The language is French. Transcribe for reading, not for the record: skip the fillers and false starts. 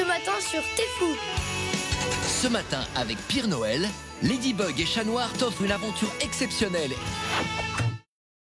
ce matin sur T'es fou. Ce matin, avec Pire Noël, Ladybug et Chat Noir t'offrent une aventure exceptionnelle.